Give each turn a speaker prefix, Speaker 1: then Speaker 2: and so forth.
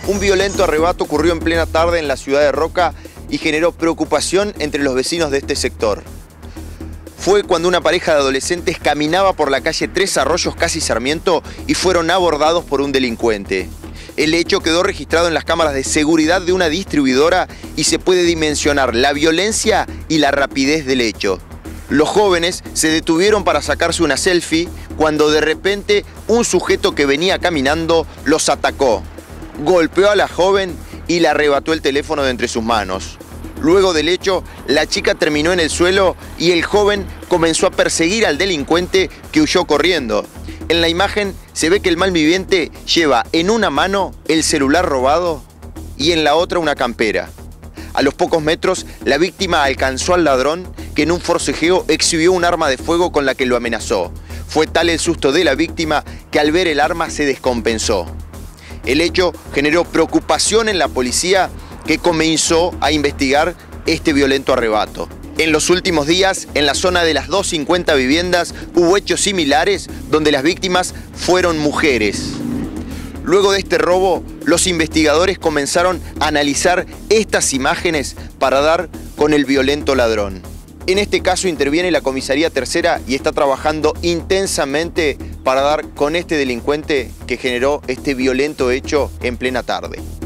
Speaker 1: Un violento arrebato ocurrió en plena tarde en la ciudad de Roca y generó preocupación entre los vecinos de este sector. Fue cuando una pareja de adolescentes caminaba por la calle Tres Arroyos, casi Sarmiento, y fueron abordados por un delincuente. El hecho quedó registrado en las cámaras de seguridad de una distribuidora y se puede dimensionar la violencia y la rapidez del hecho. Los jóvenes se detuvieron para sacarse una selfie cuando de repente un sujeto que venía caminando los atacó. Golpeó a la joven y le arrebató el teléfono de entre sus manos. Luego del hecho, la chica terminó en el suelo y el joven comenzó a perseguir al delincuente que huyó corriendo. En la imagen se ve que el malviviente lleva en una mano el celular robado y en la otra una campera. A los pocos metros, la víctima alcanzó al ladrón que en un forcejeo exhibió un arma de fuego con la que lo amenazó. Fue tal el susto de la víctima que al ver el arma se descompensó. El hecho generó preocupación en la policía, que comenzó a investigar este violento arrebato. En los últimos días, en la zona de las 250 viviendas, hubo hechos similares donde las víctimas fueron mujeres. Luego de este robo, los investigadores comenzaron a analizar estas imágenes para dar con el violento ladrón. En este caso interviene la Comisaría Tercera y está trabajando intensamente para dar con este delincuente que generó este violento hecho en plena tarde.